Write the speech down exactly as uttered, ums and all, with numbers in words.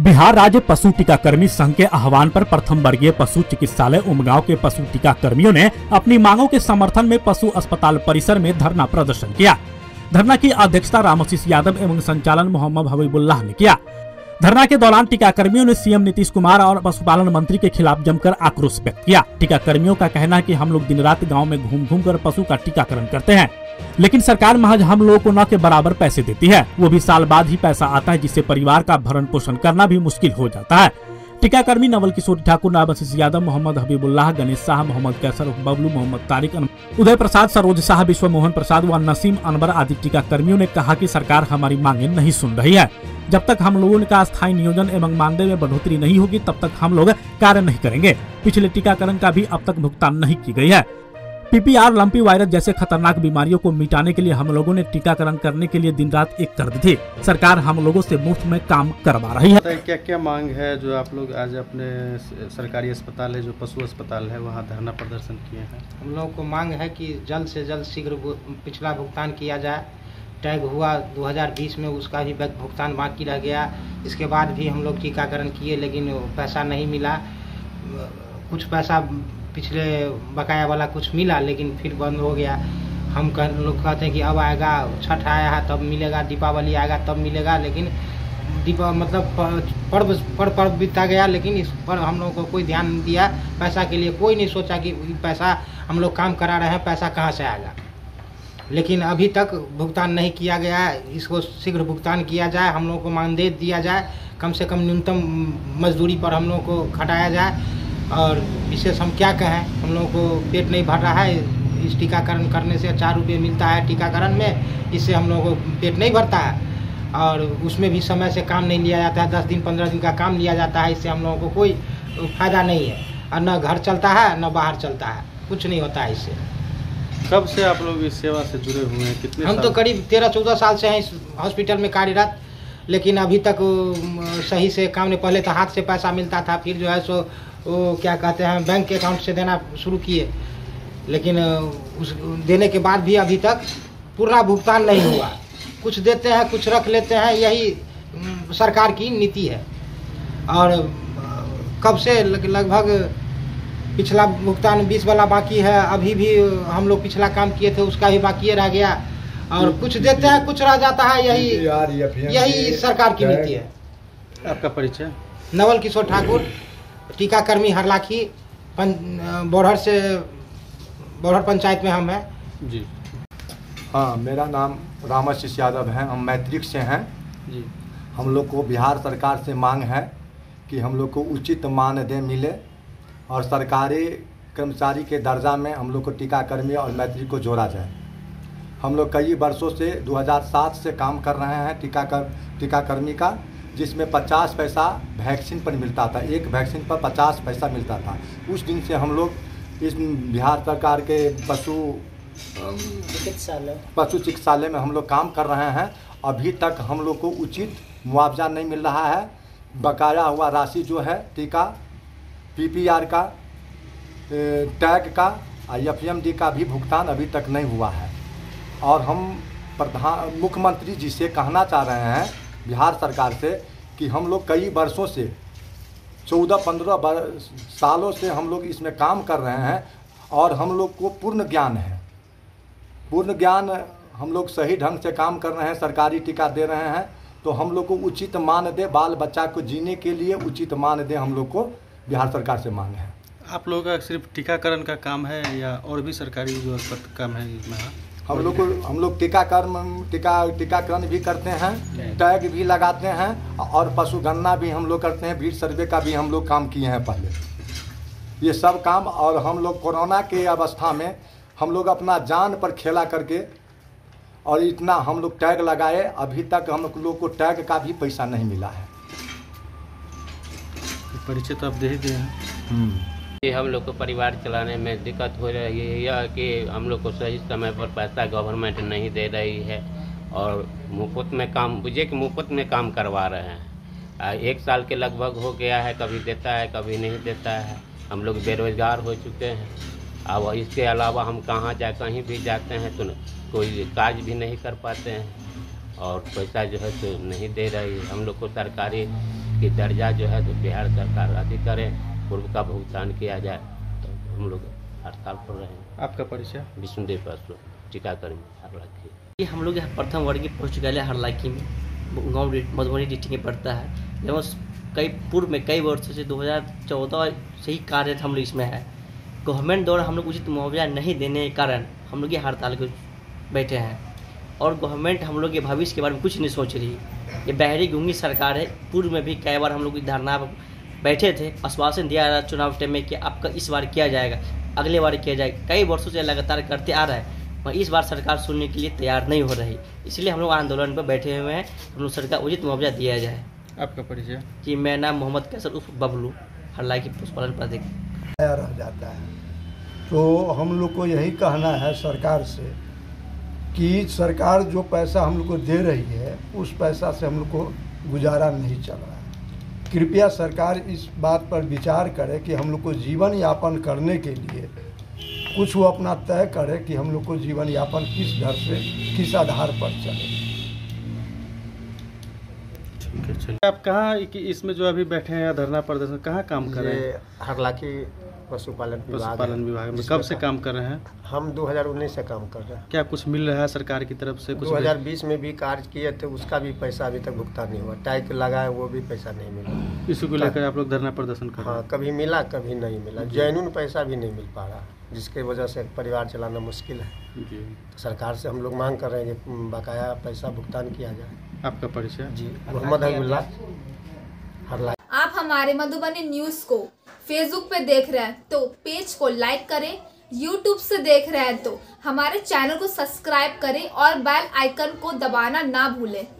बिहार राज्य पशु टीकाकर्मी संघ के आह्वान पर प्रथम वर्गीय पशु चिकित्सालय उमगांव के पशु टीकाकर्मियों ने अपनी मांगों के समर्थन में पशु अस्पताल परिसर में धरना प्रदर्शन किया। धरना की अध्यक्षता रामाशीष यादव एवं संचालन मोहम्मद हबीबुल्लाह ने किया। धरना के दौरान टीकाकर्मियों ने सीएम नीतीश कुमार और पशुपालन मंत्री के खिलाफ जमकर आक्रोश व्यक्त किया। टीकाकर्मियों का कहना है कि हम लोग दिन रात गाँव में घूम घूम कर पशु का टीकाकरण करते हैं, लेकिन सरकार महज हम लोगों को न के बराबर पैसे देती है, वो भी साल बाद ही पैसा आता है, जिससे परिवार का भरण पोषण करना भी मुश्किल हो जाता है। टीकाकर्मी नवल किशोर ठाकुर, रामाशीष यादव, मोहम्मद हबीबुल्लाह, गणेश शाह, मोहम्मद कैसर, बबलू, मोहम्मद तारिक, उदय प्रसाद, सरोज शाह, विश्व मोहन प्रसाद व नसीम अनवर आदि टीकाकर्मियों ने कहा कि सरकार हमारी मांगे नहीं सुन रही है। जब तक हम लोगों का स्थायी नियोजन एवं मानदेय में बढ़ोतरी नहीं होगी, तब तक हम लोग कार्य नहीं करेंगे। पिछले टीकाकरण का भी अब तक भुगतान नहीं की गई है। पीपीआर, लंपी वायरस जैसे खतरनाक बीमारियों को मिटाने के लिए हम लोगों ने टीकाकरण करने के लिए दिन रात एक कर दी थी। सरकार हम लोगों से मुफ्त में काम करवा रही है। क्या क्या मांग है जो आप लोग आज अपने सरकारी अस्पताल है, जो पशु अस्पताल है, वहाँ धरना प्रदर्शन किए हैं? हम लोगों को मांग है कि जल्द से जल्द शीघ्र पिछला भुगतान किया जाए। टैग हुआ दो हज़ार बीस में, उसका भी भुगतान बाकी रह गया। इसके बाद भी हम लोग टीकाकरण किए, लेकिन पैसा नहीं मिला। कुछ पैसा पिछले बकाया वाला कुछ मिला, लेकिन फिर बंद हो गया। हम कह, लोग कहते हैं कि अब आएगा, छठ आया है तब मिलेगा, दीपावली आएगा तब मिलेगा, लेकिन दीपा मतलब पर्व पर्व पर्व बीता गया, लेकिन इस पर हम लोगों को कोई ध्यान नहीं दिया। पैसा के लिए कोई नहीं सोचा कि पैसा हम लोग काम करा रहे हैं, पैसा कहाँ से आएगा। लेकिन अभी तक भुगतान नहीं किया गया है। इसको शीघ्र भुगतान किया जाए, हम लोगों को मानदेय दिया जाए, कम से कम न्यूनतम मजदूरी पर हम लोगों को खटाया जाए। और विशेष हम क्या कहें, हम लोगों को पेट नहीं भर रहा है। इस टीकाकरण करने से चार रुपये मिलता है टीकाकरण में, इससे हम लोगों को पेट नहीं भरता है। और उसमें भी समय से काम नहीं लिया जाता है, दस दिन पंद्रह दिन का काम लिया जाता है। इससे हम लोगों को कोई फायदा नहीं है, और न घर चलता है न बाहर चलता है, कुछ नहीं होता है इससे। कब से आप लोग इस सेवा से जुड़े हुए हैं? कितने हम तो करीब तेरह चौदह साल से हैं इस हॉस्पिटल में कार्यरत, लेकिन अभी तक सही से काम नहीं। पहले तो हाथ से पैसा मिलता था, फिर जो है सो वो क्या कहते हैं बैंक के अकाउंट से देना शुरू किए, लेकिन उस देने के बाद भी अभी तक पूरा भुगतान नहीं हुआ। कुछ देते हैं, कुछ रख लेते हैं, यही सरकार की नीति है। और कब से लगभग पिछला भुगतान बीस वाला बाकी है। अभी भी हम लोग पिछला काम किए थे, उसका भी बाकी रह गया। और कुछ देते हैं, कुछ रह जाता है, यही यही सरकार की नीति है। आपका परिचय? नवल किशोर ठाकुर, टीकाकर्मी हरलाखी, बोढ़र से बोढ़र पंचायत में हम हैं जी। हाँ, मेरा नाम रामाशीष यादव है, हम मैत्रिक से हैं जी। हम लोग को बिहार सरकार से मांग है कि हम लोग को उचित मानदेय मिले और सरकारी कर्मचारी के दर्जा में हम लोग को टीकाकर्मी और मैत्रिक को जोड़ा जाए। हम लोग कई वर्षों से दो हज़ार सात से काम कर रहे हैं टीकाकर टीकाकर्मी का, जिसमें पचास पैसा वैक्सीन पर मिलता था। एक वैक्सीन पर पचास पैसा मिलता था। उस दिन से हम लोग इस बिहार सरकार के पशु चिकित्सालय पशु चिकित्सालय में हम लोग काम कर रहे हैं। अभी तक हम लोग को उचित मुआवजा नहीं मिल रहा है। बकाया हुआ राशि जो है टीका, पीपीआर का, टैग का और एफएमडी का भी भुगतान अभी तक नहीं हुआ है। और हम प्रधान मुख्यमंत्री जी से कहना चाह रहे हैं बिहार सरकार से कि हम लोग कई वर्षों से चौदह पंद्रह सालों से हम लोग इसमें काम कर रहे हैं और हम लोग को पूर्ण ज्ञान है। पूर्ण ज्ञान हम लोग सही ढंग से काम कर रहे हैं, सरकारी टीका दे रहे हैं, तो हम लोग को उचित मानदेय, बाल बच्चा को जीने के लिए उचित मानदेय हम लोग को बिहार सरकार से मांग है। आप लोगों का सिर्फ टीकाकरण का काम है या और भी सरकारी जो काम है इसमें? हम लोग को हम लोग टीकाकरण टीका टीकाकरण भी करते हैं, टैग भी लगाते हैं और पशु गणना भी हम लोग करते हैं। ब्रीड सर्वे का भी हम लोग काम किए हैं पहले, ये सब काम। और हम लोग कोरोना के अवस्था में हम लोग अपना जान पर खेला करके और इतना हम लोग टैग लगाए, अभी तक हम लोग को टैग का भी पैसा नहीं मिला है। परिचय तो आप दे ही दिए हैं। हम लोग को परिवार चलाने में दिक्कत हो रही है, यह कि हम लोग को सही समय पर पैसा गवर्नमेंट नहीं दे रही है और मुफ्त में काम, बुझे कि मुफ्त में काम करवा रहे हैं। एक साल के लगभग हो गया है, कभी देता है कभी नहीं देता है। हम लोग बेरोजगार हो चुके हैं। अब इसके अलावा हम कहाँ जाए, कहीं भी जाते हैं तो कोई काज भी नहीं कर पाते हैं और पैसा जो है तो नहीं दे रही है। हम लोग को सरकारी इसकी दर्जा जो है तो बिहार सरकार अधिक करे, पूर्व का भुगतान किया जाए। तो हम लोग हड़ताल पर रहे हैं। आपका परिचय? विष्णुदेव पासवान, टीकाकर्मी हरलाखी। ये हम लोग यहाँ प्रथम वर्गीय पुस्तकालय हरलाखी में गाँव मधुबनी डिस्ट्रिक्ट में पड़ता है। एवं कई पूर्व में कई वर्षों से दो हज़ार चौदह से ही कार्यरत हम लोग इसमें है। गवर्नमेंट द्वारा हम लोग उचित मुआवजा नहीं देने के कारण हम लोग ये हड़ताल को बैठे हैं और गवर्नमेंट हम लोग के भविष्य के बारे में कुछ नहीं सोच रही। ये बहरी गूंगी सरकार है। पूर्व में भी कई बार हम लोग धरना बैठे थे, आश्वासन दिया रहा चुनाव टाइम में कि आपका इस बार किया जाएगा, अगले बार किया जाएगा। कई वर्षों से लगातार करते आ रहा है, मगर इस बार सरकार सुनने के लिए तैयार नहीं हो रही। इसलिए हम लोग आंदोलन पर बैठे हुए हैं, हम लोग सरकार उचित मुआवजा दिया जाए। आपका परिचय? जी, मेरा नाम मोहम्मद कैसर उर्फ बबलू, हरलाखी पशुपालन प्राधिकरण। रह जाता है तो हम लोग को यही कहना है सरकार से कि सरकार जो पैसा हम लोग को दे रही है उस पैसा से हम लोग को गुजारा नहीं चल रहा है। कृपया सरकार इस बात पर विचार करे कि हम लोग को जीवन यापन करने के लिए कुछ वो अपना तय करे कि हम लोग को जीवन यापन किस घर से किस आधार पर चले। ठीक है, चलिए। आप कहाँ कि इसमें जो अभी बैठे हैं धरना प्रदर्शन, कहाँ काम कर रहे हैं? हरलाखी पशुपालन विभाग पशुपालन विभाग में कब से काम कर रहे हैं? हम दो हज़ार उन्नीस से काम कर रहे हैं। क्या कुछ मिल रहा है सरकार की तरफ से? कुछ दो हज़ार बीस में भी कार्य किए थे, उसका भी पैसा अभी तक भुगतान नहीं हुआ। टैग लगाए वो भी पैसा नहीं मिला। इसी को लेकर आप लोग धरना प्रदर्शन कर रहे हैं? हाँ, कभी मिला कभी नहीं मिला। जैनून पैसा भी नहीं मिल पा रहा, जिसके वजह से परिवार चलाना मुश्किल है। जी, तो सरकार से हम लोग मांग कर रहे हैं कि बकाया पैसा भुगतान किया जाए। आपका परिचय? जी, मोहम्मद हबीबुल्लाह, हरलाखी। आप हमारे मधुबनी न्यूज को फेसबुक पे देख रहे हैं तो पेज को लाइक करें, यूट्यूब से देख रहे हैं तो हमारे चैनल को सब्सक्राइब करें और बेल आइकन को दबाना ना भूलें।